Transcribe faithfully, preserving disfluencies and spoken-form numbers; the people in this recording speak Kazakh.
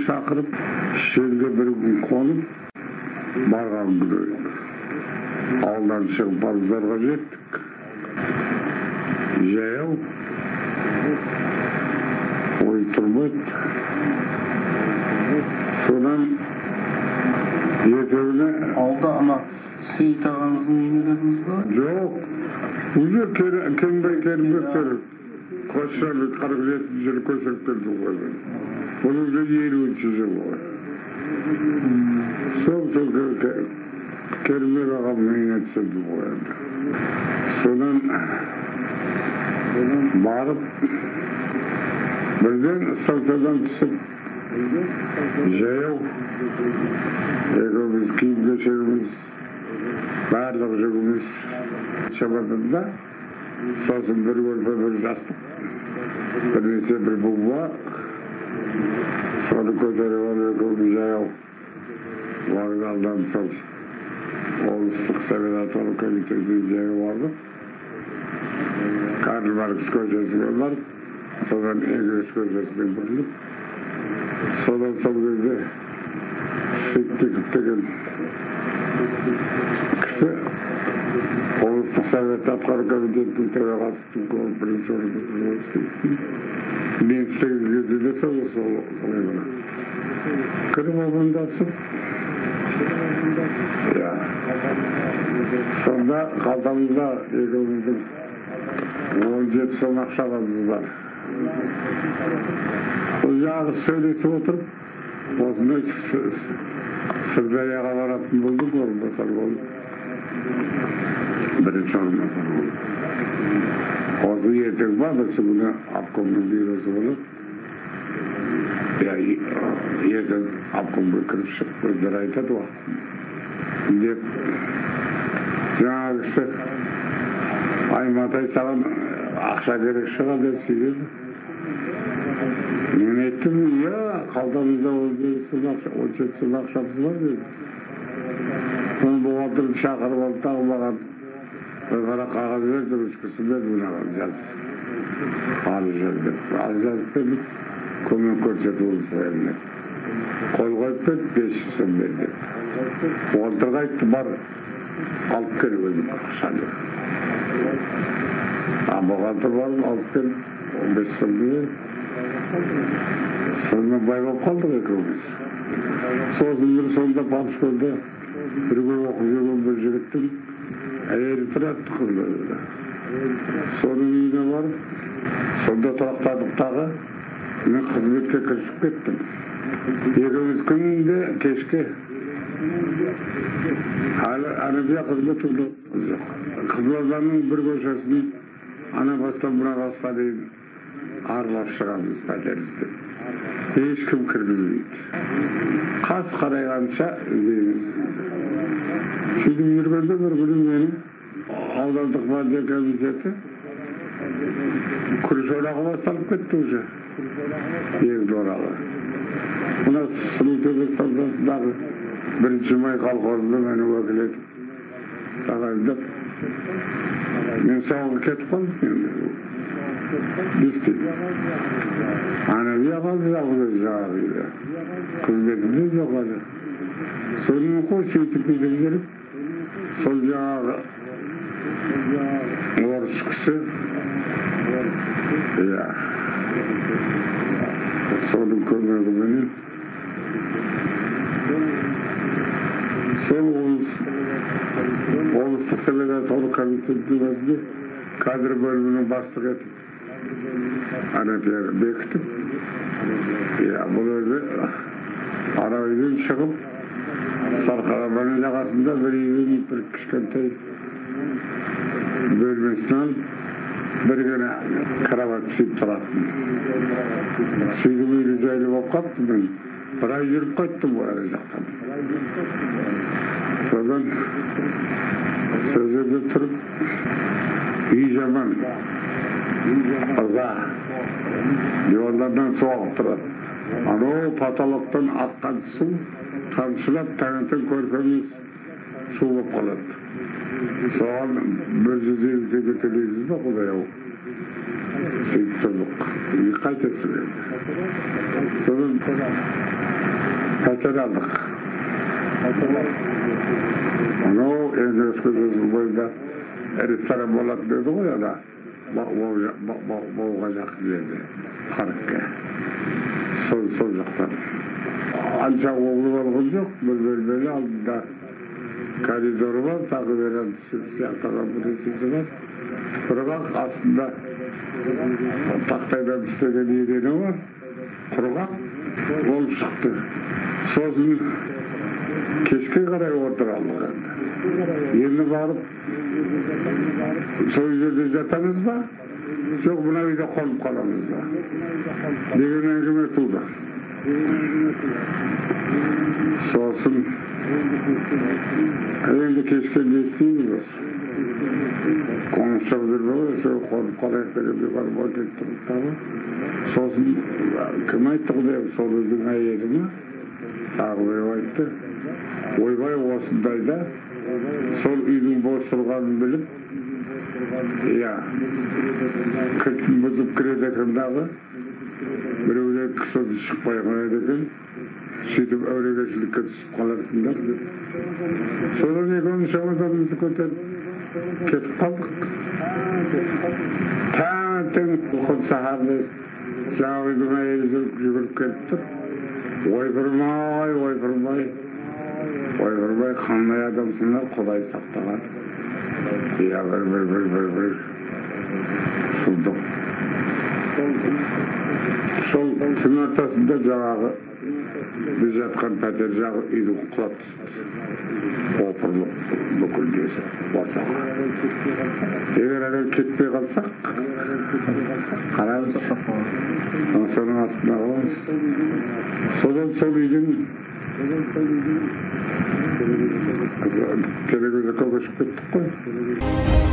шақырып, шелде бір күн қонып, барған күні. Ауылдан шығып Павлодарға жеттік. Жаяу, ой тұрмайды. Содан ертеңіне... Алда ана Сейіт ағамыздың үйіне дедіңіз ба? Жоқ, уже Кенбай Керімбектер Қосшалы қырық жетінші жылы көшіріп келді ғой. Бұл уже елуінші жыл ғой. Сол сол Керімбек ағамның үйіне түсірді ғой енді. Содан барып, бірден станциядан түсіп, жаяу, екеуміз киім-кешегіміз, барлық жүгіміз шабадында, сосын бір көрпе бір жастық, бірнеше бір буба, соны көтеріп алып екеуміз жаяу, вокзалдан сол облыстық совет атқару комитетіне жаяу бардық. Карл Маркс көшесіне барып, содан Энгельс көшесіне бұрылып, содан сол кезде Сеттиков деген кісі облыстық совет атқару комитетінің төрағасының бірінші орынбасары болып істейді. Мен істеген кезде де солай болған. Кіріп амандасып, сонда қалтамызда екеуміздің он жеті сом ақшамыз бар. Сол жағы сөйлесіп отырып, осындай Сырдарияға баратын болдық, орынбасар болып. Бірінші орынбасар болып. Осы ертең бар, осы күні обкомның бюросы болып. Ертең обкомға кіріп шығып, өздері айтады уақытсын. Деп, жаңағы кісі Айматай саған ақша керек шыға деп сөйледі. Мен айттым, иә, қалтамызда он жеті сом ақшамыз бар деді. Оны бухгалтерді шақырып алып тағы маған бір қара қағаз берді, ручкасын берді, мынаған жаз. Арыз жаз деп. Арыз жазып берді, көмек көрсетіп олысырайын. Қол қойып берді, бес жүз сом берді. Бухгалтерға айтты, бар, алып келіп өзім ақша деп. Бухгалтер барып алып келіп, он бес сомды берді. Сонымен бай болып қалдық екеуміз. Сосын бір сонда Памскөлде бірге оқып жүрген бір жігіттің әйелі тұрады қызды. Соның үйіне барып, сонда тұрақтадық тағы, мен қызметке кірісіп кеттім. Екеуміз күнде кешке Анадия қызметінде жоқ. Қызылорданың бір көшесін ана бастан бұна басқа дейін аралап шығамыз пәтерізді. Ешкім кіргізбейді. Қас қарайғанша іздейміз. Сөйтіп жүргенде бір күні мені аудандық партия комитеті күріш орағы басталып кетті уже. Егін орағы. Мына Сұлутөбе станциясындағы бірінші май колхозында мені уәкіл етіп тағайындап, мен соңғы кетіп қалдым енді. Не істейді? Анадия қалды жалғыз өзі жаңағы үйде. Қызметінде жоқ әлі. Сонымен қой сөйтіп бүйтіп жүріп, сол жаңағы орыс кісі, соның көмегіменен сол облыстық совет атқару комитетінің өзінде кадр бөлімінің бастығы етіп Анадияны бекітіп, бұл өзі ана үйден шығып, Сарқарабаның жағасында бір үйдің бір кішкентай бөлмесін алып, бір ғана кровать сыйып тұратын. Сөйтіп үйлі жайлы болып қапты мен. Bir ay жүріп қайттым ғой ары жақтан. Содан сол жерде тұрып, үй жаман, ыза, дивандардан соғып тұрады. Анау потолоктан аққан су тамшылап таңертең көрпеміз су болып қалады. Соған бір жүз елу теңге төлейміз ба Құдай-ау. Сөйтіп тұрдық. Қайтесің енді. Содан пәтер алдық. Анау енді өскөзі бойында ресторан болады деді ғой, ана Бауға жақын жерде, Қарыққа. Сол жақтан. Анша оғылы болған жоқ, бір бөлмелі алдында коридоры бар, тағы верандасы сияқтаған бір есесі бар. Бірақ астында тақтайдан істеген едені бар, құрғақ болып шықты. Сосын кешке қарай отыра алдық енді. Енді барып, сол жерде жатамыз ба? Жоқ, мына үйде қонып қаламыз ба? Деген әңгіме туды. Сосын енді кешке не істейміз осы? Қоңышып жүрме ғой, сол қонып қалайық деген бір барып өтіп тұрып. Сосын кім айтты деп, сол өздің әйелі ме? Тағы біреу айтты. Ойбай осындайда сол үйдің бос тұрғанын біліп, иә, кілтін бұзып кіреді екен дағы, біреулер кісі шықпай қойады екен, сөйтіп әурешілікке түсіп қаларсыңдар деп. Содан екеуміз шамадарымызды көтеріп кетіп қалдық. Таңертең құн сахарды жаңағы үйдің әйелі жүгіріп келіп тұр. Ойпырмай, ойпырмай, ойпырмай, қандай адамсыңдар, Құдай сақтаған. Иә, бір, бір, бір, бір, бір, сұлдық. Сол түн ортасында жаңағы біз жатқан пәтер жағы үйдің құлап түсті. Опырылып бүкіл несі ортаға. Егер әдер кетпей қалсақ, қараймыз. Соның астына қаламыз. Содан сол үйдің телевизор көшіп кеттік қой.